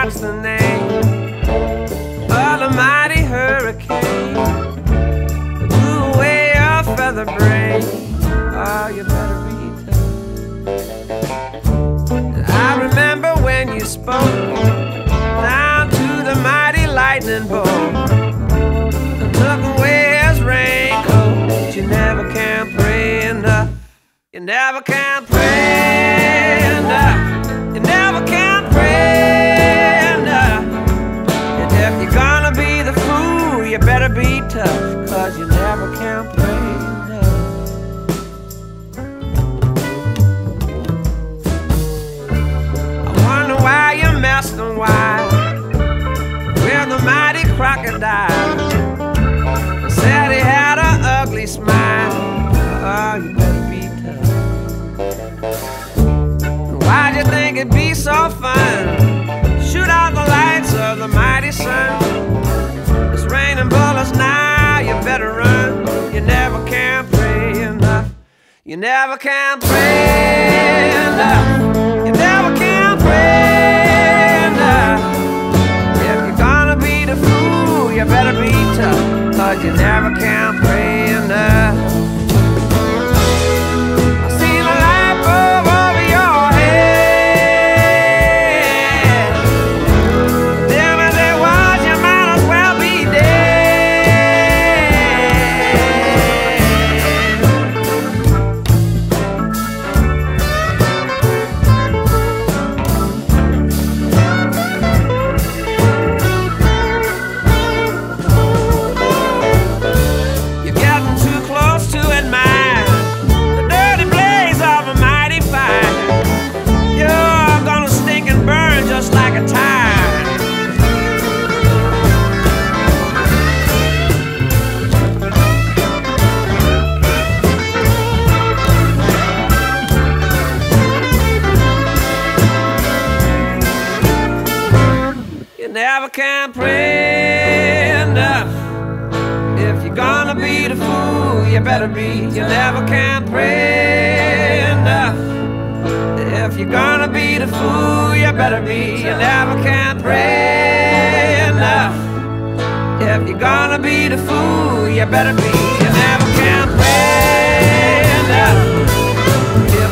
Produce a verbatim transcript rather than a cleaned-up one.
was the name of the mighty hurricane that blew away your feather brain. Oh, you better be tough. And I remember when you spoke down to the mighty lightning bolt and took away his raincoat. But you never can pray enough. You never can pray enough. You never can pray enough. And if you're gonna be the fool, you better be tough, 'cause you never can pray enough. I wonder why you messed and why with the mighty crocodile. They said he had an ugly smile. Oh, you better be tough. Why'd you think it'd be so fun? Shoot out the lights of the mighty sun. It's raining bullets now, you better run. You never can pray enough. You never can pray enough. You never can pray enough. If you're gonna be the fool, you better be tough, 'cause you never can pray enough. You never can pray enough. If you're gonna be the fool, you better be. You never can pray enough. If you're gonna be the fool, you better be. You never can pray enough. If you're gonna be the fool, you better be. You never can pray enough.